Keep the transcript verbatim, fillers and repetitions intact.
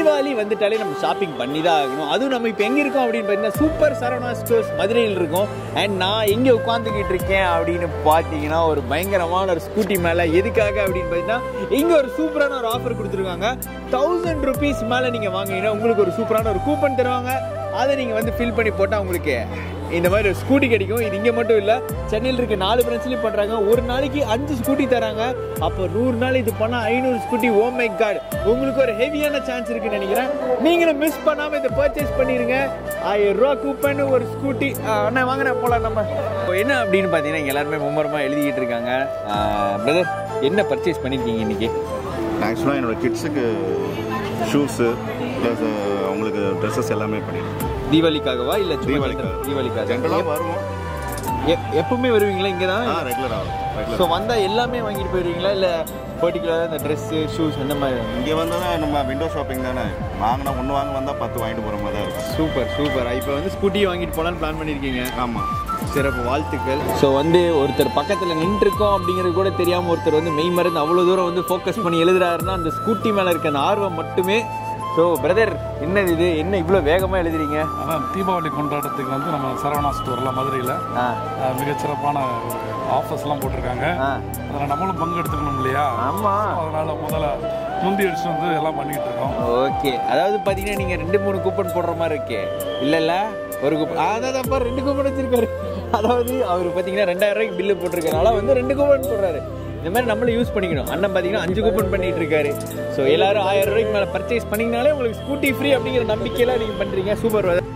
தீபாவளி வந்துட்டாலே நம்ம ஷாப்பிங் பண்ணி தான் ஆகணும். அதுவும் நம்ம இப்போ எங்கே இருக்கோம் அப்படின்னு பார்த்தீங்கன்னா சூப்பர் சரவணா ஸ்டோர்ஸ் மதுரையில் இருக்கும். அண்ட் நான் எங்கே உட்காந்துக்கிட்டு இருக்கேன் அப்படின்னு பார்த்தீங்கன்னா ஒரு பயங்கரமான ஒரு ஸ்கூட்டி மேலே. எதுக்காக அப்படின்னு பார்த்தீங்கன்னா இங்கே ஒரு சூப்பரான ஒரு ஆஃபர் கொடுத்துருக்காங்க. தௌசண்ட் ருபீஸ் மேலே நீங்கள் வாங்கினீங்கன்னா உங்களுக்கு ஒரு சூப்பரான ஒரு கூப்பன் தருவாங்க. அதை நீங்கள் வந்து ஃபில் பண்ணி போட்டால் உங்களுக்கு இந்த மாதிரி ஒரு ஸ்கூட்டி கிடைக்கும். இது இங்கே மட்டும் இல்லை, சென்னையில் இருக்க நாலு பிரான்ச்லையும் பண்ணுறாங்க. ஒரு நாளைக்கு அஞ்சு ஸ்கூட்டி தராங்க. அப்போ நூறு நாள் இது பண்ணால் ஐநூறு ஸ்கூட்டி. ஓ மை காட், உங்களுக்கு ஒரு ஹெவியான சான்ஸ் இருக்குன்னு நினைக்கிறேன். நீங்களும் மிஸ் பண்ணாமல் இதை பர்ச்சேஸ் பண்ணிடுங்க. ஆயிரம் ரூபா கூப்பன் ஒரு ஸ்கூட்டி. அண்ணா வாங்கினா போகலாம். நம்ம என்ன அப்படின்னு பார்த்தீங்கன்னா இங்கே எல்லாருமே மும்மரமாக எழுதிக்கிட்டு இருக்காங்க. பிரதர், என்ன பர்ச்சேஸ் பண்ணியிருக்கீங்க இன்றைக்கி? ஆக்சுவலாக என்னோடய கிட்ஸுக்கு ஷூஸு ப்ளஸ் அவங்களுக்கு ட்ரெஸ்ஸஸ் எல்லாமே பண்ணிடுறேன். தீபாவளிக்காகவா இல்லை தீபாவளிக்காக? தீபாவளிக்காக ஜென்ரலாக வருவோம். எப்பவுமே வருவீங்களா இங்கே தான்? ரெகுலராக. ஸோ வந்தால் எல்லாமே வாங்கிட்டு போயிடுவீங்களா இல்லை பர்டிகுலராக இந்த ட்ரெஸ்ஸு ஷூஸ் அந்த மாதிரி? இங்கே வந்தால் நம்ம விண்டோ ஷாப்பிங் தானே, வாங்கினா ஒன்று வாங்க வந்தால் பத்து வாங்கிட்டு போகிற மாதிரி தான் இருக்கும். Super super. இப்போ வந்து ஸ்கூட்டியை வாங்கிட்டு போகலான்னு பிளான் பண்ணியிருக்கீங்க? ஆமாம், சிறப்பு, வாழ்த்துக்கள். ஸோ வந்து ஒருத்தர் பக்கத்தில் நின்றுருக்கோம் அப்படிங்கிறது கூட தெரியாமல் ஒருத்தர் வந்து மெய் மருந்து அவ்வளோ தூரம் வந்து ஃபோக்கஸ் பண்ணி எழுதுறாருன்னா அந்த ஸ்கூட்டி மேலே இருக்க அந்த ஆர்வம் மட்டுமே. ஸோ பிரதர், என்ன இது என்ன இவ்வளோ வேகமாக எழுதுறீங்க? அதான் தீபாவளி கொண்டாட்டத்துக்கு வந்து நம்ம சரவணா ஸ்டோரில் மதுரையில் மிகச்சிறப்பான ஆஃபர்ஸ்லாம் போட்டிருக்காங்க. அதில் நம்மளும் பங்கு எடுத்துக்கணும் இல்லையா? ஆமாம், அதனால் முதல்ல முந்தி அடிச்சு வந்து எல்லாம் பண்ணிக்கிட்டு இருக்கோம். ஓகே, அதாவது பார்த்தீங்கன்னா நீங்கள் ரெண்டு மூணு கூப்பன் போடுற மாதிரி இருக்கே? இல்லை இல்லை, ஒரு கூப்பன். அதான் அப்போ ரெண்டு கூப்பன் வச்சுருக்காரு. அதாவது அவர் பார்த்தீங்கன்னா ரெண்டாயிரம் ரூபாய்க்கு பில்லு போட்டிருக்கனால வந்து ரெண்டு கூப்பன் போடுறாரு. இந்த மாதிரி நம்மளும் யூஸ் பண்ணிக்கணும். அண்ணன் பார்த்தீங்கன்னா அஞ்சு கூப்பன் பண்ணிட்டு இருக்காரு. ஸோ எல்லாரும் ஆயிரம் ரூபாய்க்கு மேலே பர்ச்சேஸ் பண்ணிங்கனாலே உங்களுக்கு ஸ்கூட்டி ஃப்ரீ அப்படிங்கிற நம்பிக்கையெல்லாம் நீங்கள் பண்ணுறீங்க. சூப்பர்.